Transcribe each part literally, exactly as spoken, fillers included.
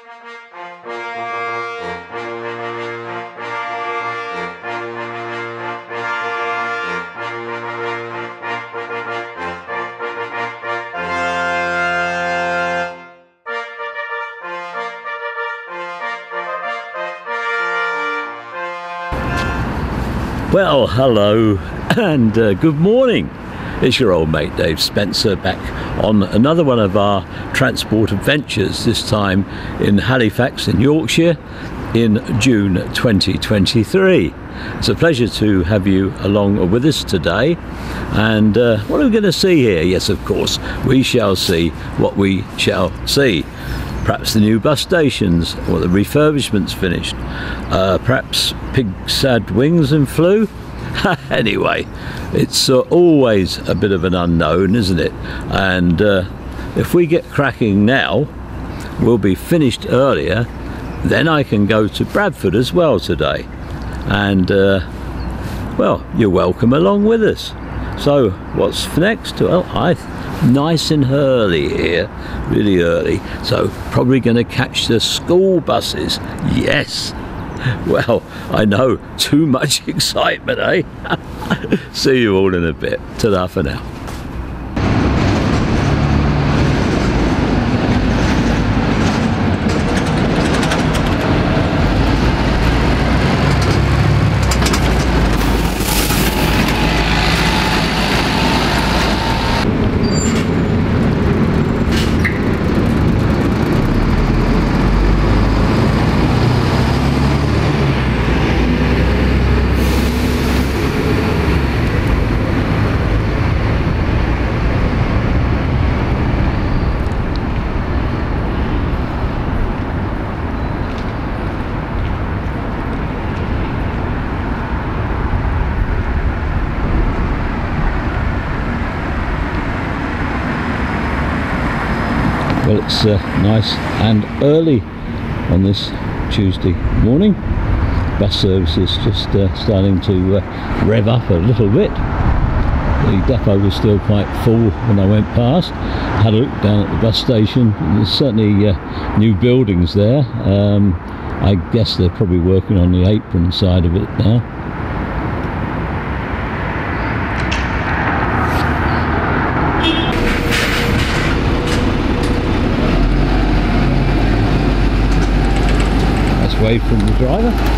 Well, hello and uh, good morning. It's your old mate Dave Spencer back on another one of our transport adventures, this time in Halifax in Yorkshire in June twenty twenty-three. It's a pleasure to have you along with us today. And uh, what are we going to see here? Yes, of course, we shall see what we shall see. Perhaps the new bus stations, or the refurbishments finished. Uh, perhaps pigs had wings and flew. Anyway, it's uh, always a bit of an unknown, isn't it? And uh, if we get cracking now, we'll be finished earlier. Then I can go to Bradford as well today. And, uh, well, you're welcome along with us. So, what's next? Well, I... nice and early here, really early, so probably going to catch the school buses. Yes, well, I know, too much excitement, eh? See you all in a bit. Ta-da for now. Well, it's uh, nice and early on this Tuesday morning. Bus service is just uh, starting to uh, rev up a little bit. The depot was still quite full when I went past. Had a look down at the bus station. There's certainly uh, new buildings there. Um, I guess they're probably working on the apron side of it now. Away from the driver.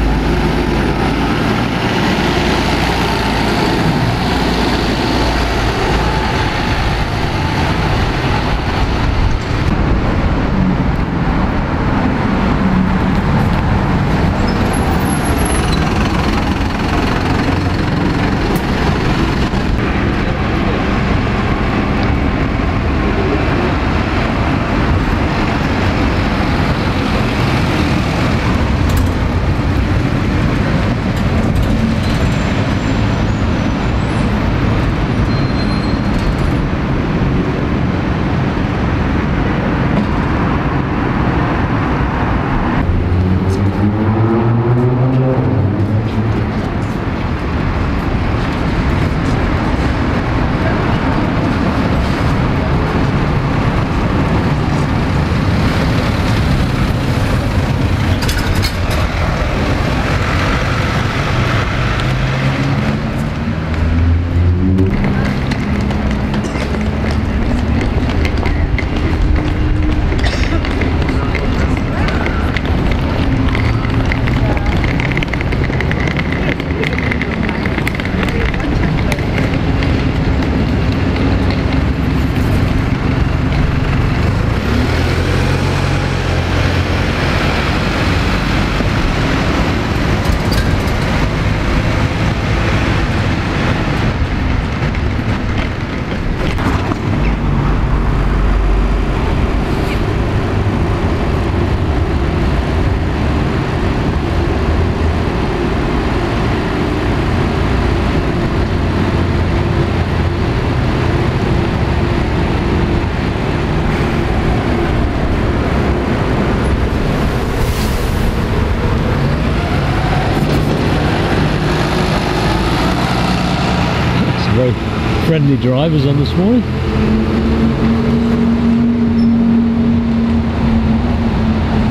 Very friendly drivers on this morning.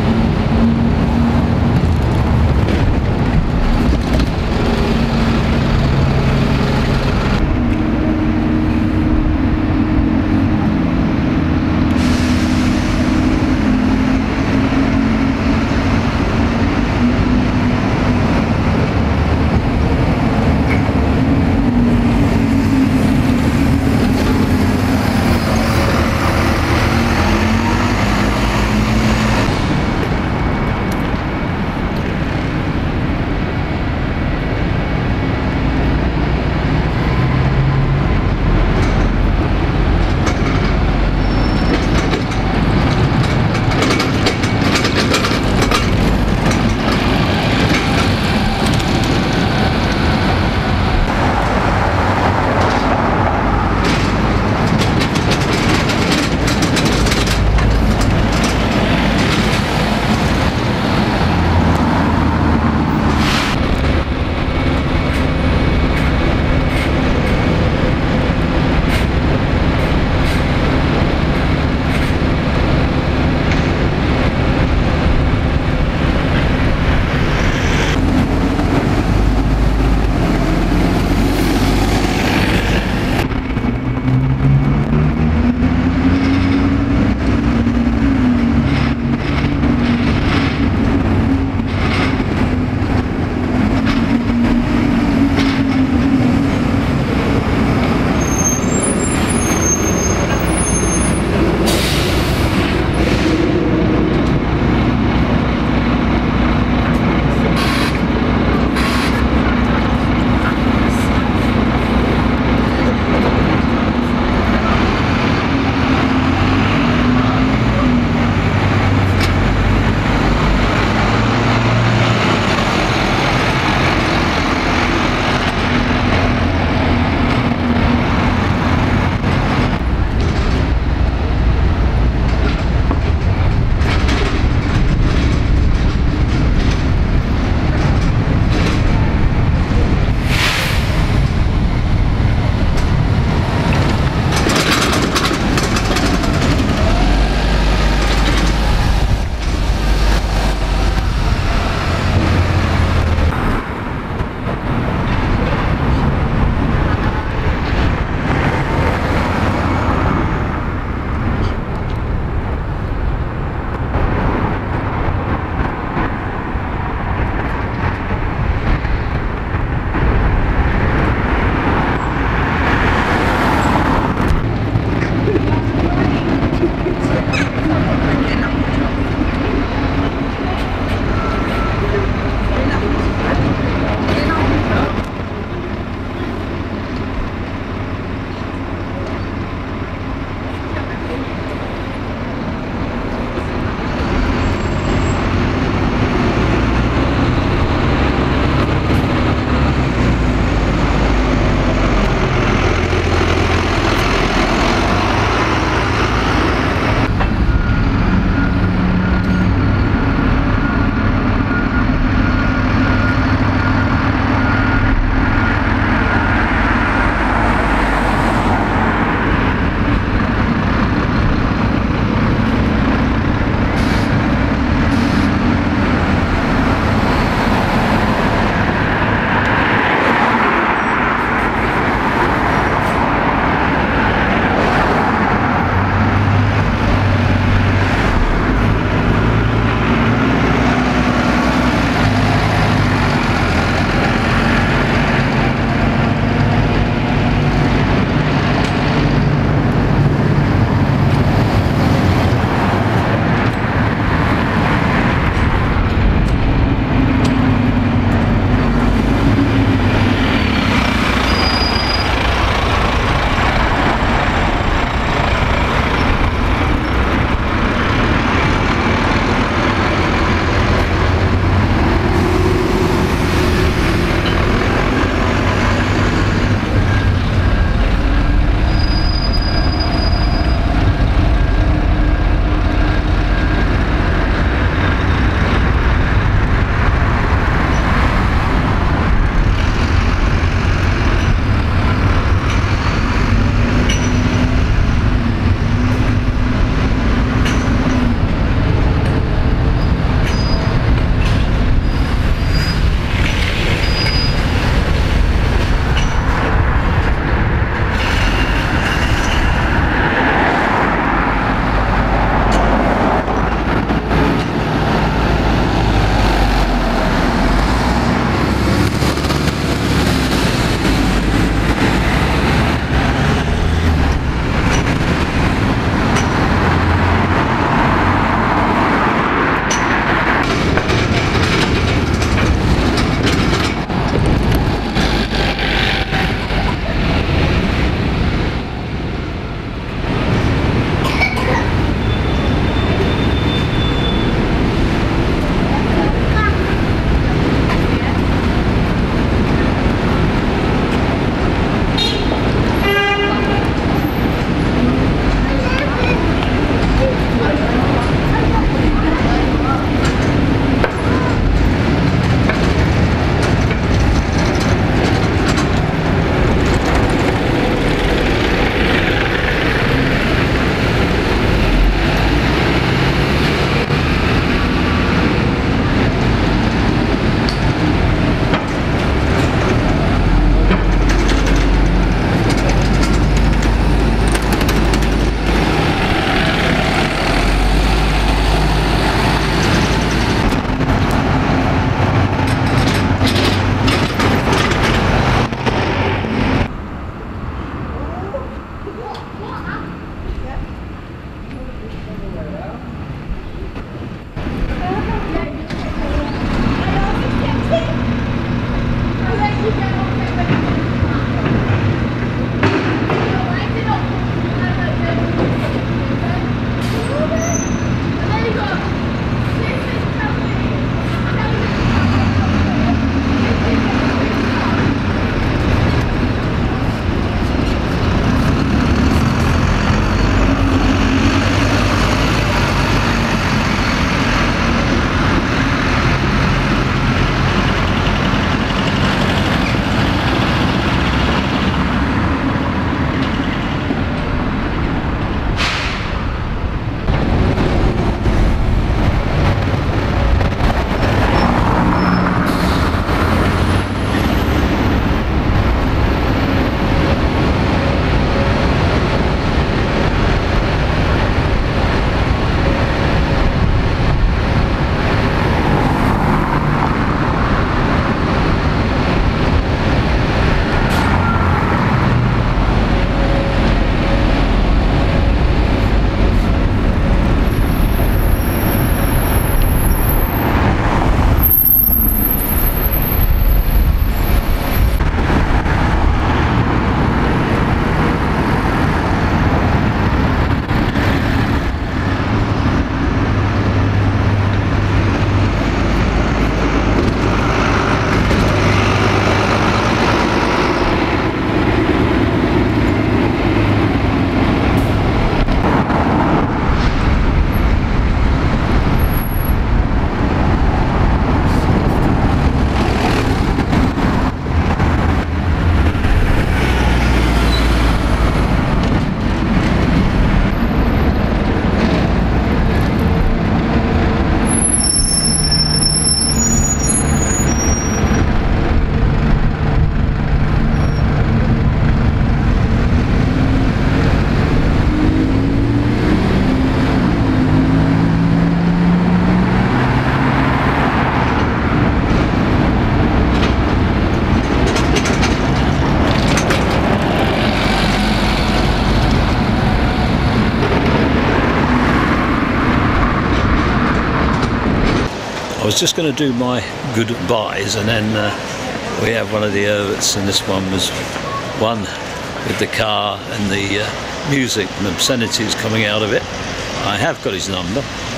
I was just going to do my goodbyes, and then uh, we have one of the alludes, and this one was one with the car and the uh, music and obscenities coming out of it. I have got his number.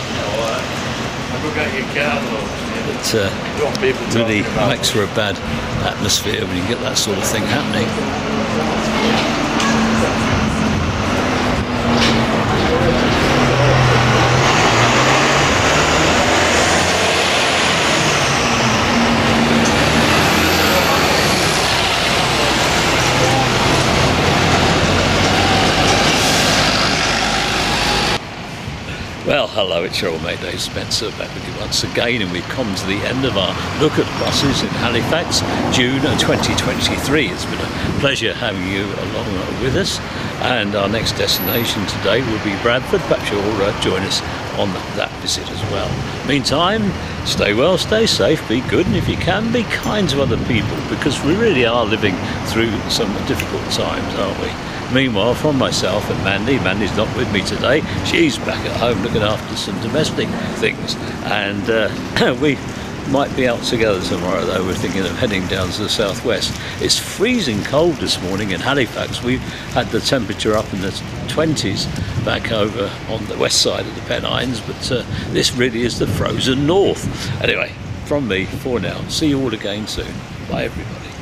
It uh, really makes for a bad atmosphere when you get that sort of thing happening. Well, hello, it's your old mate Dave Spencer back with you once again, and we've come to the end of our look at buses in Halifax, June twenty twenty-three. It's been a pleasure having you along with us, and our next destination today will be Bradford. Perhaps you'll uh, join us on that visit as well. Meantime, stay well, stay safe, be good, and if you can, be kind to other people, because we really are living through some difficult times, aren't we? Meanwhile, from myself and Mandy, Mandy's not with me today. She's back at home looking after some domestic things, and uh, we might be out together tomorrow, though. We're thinking of heading down to the southwest. It's freezing cold this morning in Halifax. We've had the temperature up in the twenties back over on the west side of the Pennines, but uh, this really is the frozen north. Anyway, from me for now. See you all again soon. Bye, everybody.